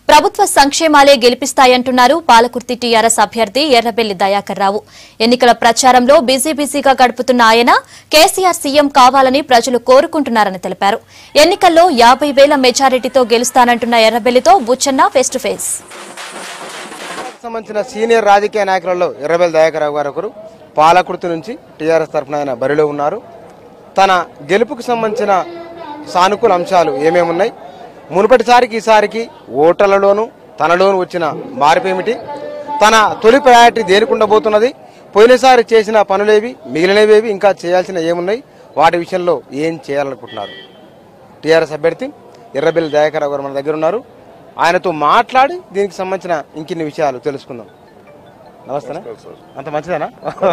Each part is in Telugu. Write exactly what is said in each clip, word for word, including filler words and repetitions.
ప్రభుత్వ సంక్షేమాలే గెలిపిస్తాయంటున్నారు పాలకుర్తి టీఆర్ఎస్ అభ్యర్థి ఎర్రబెల్లి దయాకర్ రావు. ఎన్నికల ప్రచారంలో బిజీ బిజీగా గడుపుతున్న ఆయన కేసీఆర్ సీఎం కావాలని ప్రజలు కోరుకుంటున్నారని తెలిపారు. ఎన్నికల్లో యాభై వేల మెజారిటీతో గెలుస్తానంటున్న ఎర్రబెల్లితో బుచ్చన్న ఫేస్ టు ఫేస్. సంబంధించిన సీనియర్ రాజకీయ నాయకులలో ఎర్రబెల్లి దయాకర్ రావు గారు ఒకరు. పాలకుర్తి నుంచి టీఆర్ఎస్ తరఫున ఆయన బరిలో ఉన్నారు. తన గెలుపుకు సంబంధించిన సానుకూల అంశాలు ఏమేమి ఉన్నాయి, మునుపటిసారికి ఈసారికి ఓటర్లలోనూ తనలోనూ వచ్చిన మార్పు ఏమిటి, తన తొలి ప్రయారిటీ దేనికి ఉండబోతున్నది, పోయినసారి చేసిన పనులేవి, మిగిలినవేవి, ఇంకా చేయాల్సిన ఏమున్నాయి, వాటి విషయంలో ఏం చేయాలనుకుంటున్నారు. టీఆర్ఎస్ అభ్యర్థి ఎర్రబెల్లి దయాకర్ రావు గారు మన దగ్గర ఉన్నారు. ఆయనతో మాట్లాడి దీనికి సంబంధించిన ఇంకిన్ని విషయాలు తెలుసుకుందాం. నమస్తే. అంత మంచిదేనా?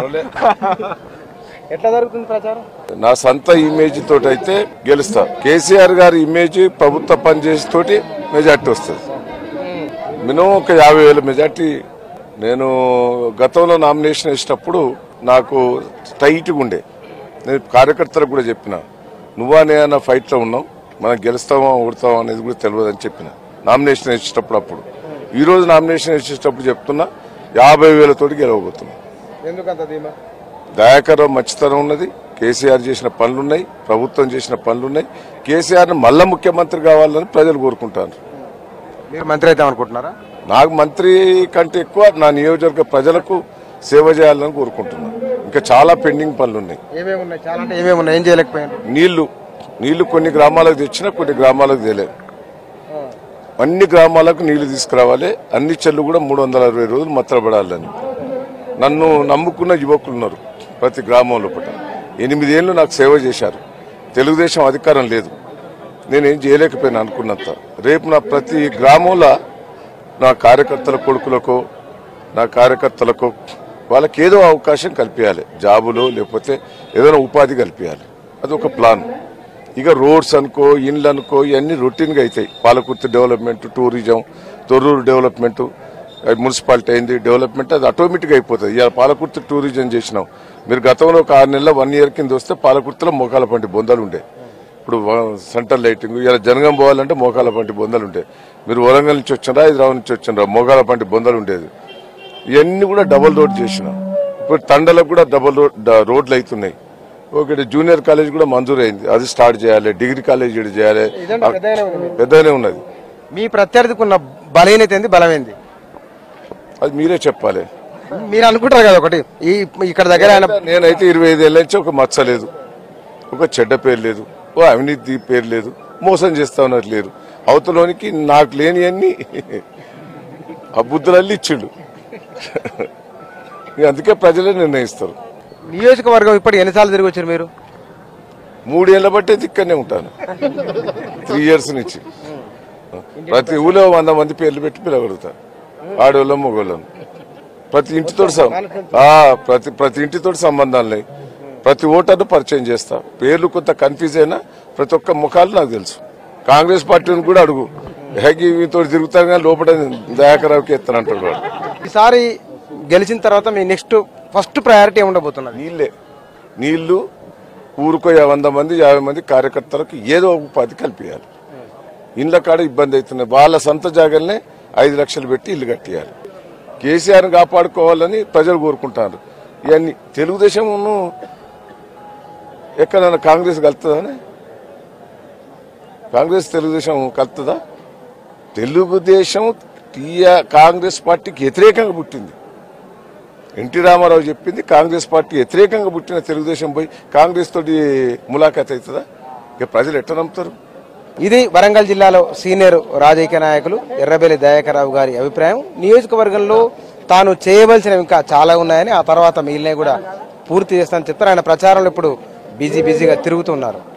ఎట్లా జరుగుతుంది ప్రచారం? నా సొంత ఇమేజ్ తోటి అయితే గెలుస్తా. కేసీఆర్ గారి ఇమేజ్ ప్రభుత్వ పనిచేసి తోటి మెజార్టీ వస్తుంది. మినిమం ఒక యాభై వేల మెజార్టీ. నేను గతంలో నామినేషన్ వేసినప్పుడు నాకు టైట్గా ఉండే, నేను కార్యకర్తలకు కూడా చెప్పిన, నువ్వా నేనన్నా ఫైట్లో ఉన్నాం, మనం గెలుస్తామా ఓడతామా అనేది కూడా తెలియదు అని చెప్పిన నామినేషన్ వేసేటప్పుడు. అప్పుడు ఈ రోజు నామినేషన్ వేసేటప్పుడు చెప్తున్నా, యాభై వేలతోటి గెలవబోతున్నా. ఎందుకంత ధీమా? దయాకర్ రావు మంచితనం ఉన్నది, కేసీఆర్ చేసిన పనులున్నాయి, ప్రభుత్వం చేసిన పనులున్నాయి. కేసీఆర్ మళ్ళా ముఖ్యమంత్రి కావాలని ప్రజలు కోరుకుంటారు. మీరు మంత్రి అయితే అనుకుంటున్నారా? నాకు మంత్రి కంటే ఎక్కువ నా నియోజకవర్గ ప్రజలకు సేవ చేయాలని కోరుకుంటున్నాను. ఇంకా చాలా పెండింగ్ పనులు ఉన్నాయి. ఏమేమి ఉన్నాయి? చాలా అంటే ఏమేమి ఉన్నాయి? ఏం చేయలేకపోయాను? నీళ్లు నీళ్లు కొన్ని గ్రామాలకు తెచ్చినా కొన్ని గ్రామాలకు తేలేదు. అన్ని గ్రామాలకు నీళ్లు తీసుకురావాలి. అన్ని చెల్లు కూడా మూడు వందల అరవై రోజులు మత్తరపడాలని నన్ను నమ్ముకున్న యువకులు ఉన్నారు ప్రతి గ్రామం లోపల. ఎనిమిదేళ్లు నాకు సేవ చేశారు. తెలుగుదేశం అధికారం లేదు, నేనేం చేయలేకపోయినా అనుకున్నంత. రేపు నా ప్రతి గ్రామంలో నా కార్యకర్తల కొడుకులకు, నా కార్యకర్తలకు వాళ్ళకి ఏదో అవకాశం కల్పించాలి. జాబులో లేకపోతే ఏదైనా ఉపాధి కల్పించాలి. అదొక ప్లాన్. ఇక రోడ్స్ అనుకో, ఇండ్లు అనుకో, ఇవన్నీ రొటీన్గా అవుతాయి. Palakurthi development, tourism, Thorrur development, municipality అయింది డెవలప్మెంట్, అది ఆటోమేటిక్గా అయిపోతుంది. ఇవాళ పాలకుర్తి టూరిజం చేసినాం. మీరు గతంలో ఒక ఆరు నెలల వన్ ఇయర్ కింద వస్తే పాలకుర్తిలో మోకాల పంటి బొందలు ఉండే. ఇప్పుడు సెంటర్ లైటింగ్. ఇలా జనగం పోవాలంటే మోకాల పంటి బొందలు ఉండే. మీరు వరంగల్ నుంచి వచ్చినరా, హైదరాబాద్ నుంచి వచ్చినరా, మోకాల పంటి బొందలు ఉండేది. ఇవన్నీ కూడా డబుల్ రోడ్ చేసినాం. ఇప్పుడు తండలకు కూడా డబుల్ రోడ్ రోడ్లు అవుతున్నాయి. ఒకటి జూనియర్ కాలేజ్ కూడా మంజూరు అయింది, అది స్టార్ట్ చేయాలి. డిగ్రీ కాలేజ్ చేయాలి, పెద్దగానే ఉన్నది. మీ ప్రత్యర్థికి ఉన్న బలహీనత ఏంది, బలమైంది? అది మీరే చెప్పాలి. మీరు అనుకుంటారు కదా ఒకటి, ఈ ఇక్కడ దగ్గర నేనైతే ఇరవై ఐదు ఏళ్ళ నుంచి ఒక మచ్చ లేదు, ఒక చెడ్డ పేరు లేదు, ఓ అవినీతి పేరు లేదు, మోసం చేస్తా ఉన్నట్టు లేరు. అవతలోనికి నాకు లేని అన్ని ఆ బుద్ధులల్లి ఇచ్చిండు. అందుకే ప్రజలే నిర్ణయిస్తారు. నియోజకవర్గం ఇప్పటి ఎన్నిసార్లు తిరిగి వచ్చారు మీరు? మూడేళ్ల బట్టి ఇక్కడనే ఉంటాను, త్రీ ఇయర్స్ నుంచి. ప్రతి ఊళ్ళో వంద మంది పేర్లు పెట్టి పిలవగలుగుతాను, ఆడవాళ్ళం మగవాళ్ళం. ప్రతి ఇంటితో ప్రతి ప్రతి ఇంటితో సంబంధాలు, ప్రతి ఓటర్ను పరిచయం చేస్తా. పేర్లు కొంత కన్ఫ్యూజ్ అయినా ప్రతి ఒక్క ముఖాలు నాకు తెలుసు. కాంగ్రెస్ పార్టీని కూడా అడుగు, హేగి మీతో తిరుగుతాను కానీ లోపల దయాకర్ రావుకి ఎత్తానంటాడు వాడు. ఈసారి గెలిచిన తర్వాత మీ నెక్స్ట్ ఫస్ట్ ప్రయారిటీ ఉండబోతున్నది నీళ్లే. నీళ్లు ఊరుకో వంద మంది యాభై మంది కార్యకర్తలకు ఏదో ఉపాధి కల్పించాలి. ఇండ్ల కాడ ఇబ్బంది అవుతున్నాయి. వాళ్ళ సొంత జాగాలనే ఐదు లక్షలు పెట్టి ఇల్లు కట్టియాలి. కేసీఆర్ని కాపాడుకోవాలని ప్రజలు కోరుకుంటారు. ఇవన్నీ తెలుగుదేశం ఎక్కడైనా కాంగ్రెస్ కలుతుందని, కాంగ్రెస్ తెలుగుదేశం కలుతుందా? తెలుగుదేశం టీఆర్ కాంగ్రెస్ పార్టీకి వ్యతిరేకంగా పుట్టింది. ఎన్టీ రామారావు చెప్పింది, కాంగ్రెస్ పార్టీ వ్యతిరేకంగా పుట్టిన తెలుగుదేశం పోయి కాంగ్రెస్ తోటి ములాఖాత్ అవుతుందా? ఇక ప్రజలు ఎట్లా నమ్ముతారు? ఇది వరంగల్ జిల్లాలో సీనియర్ రాజకీయ నాయకులు ఎర్రబెల్లి దయాకర్ రావు గారి అభిప్రాయం. నియోజకవర్గంలో తాను చేయవలసినవి ఇంకా చాలా ఉన్నాయని, ఆ తర్వాత మిగిలినవి కూడా పూర్తి చేస్తానని చెప్తారు. ఆయన ప్రచారంలో ఇప్పుడు బిజీ బిజీగా తిరుగుతున్నారు.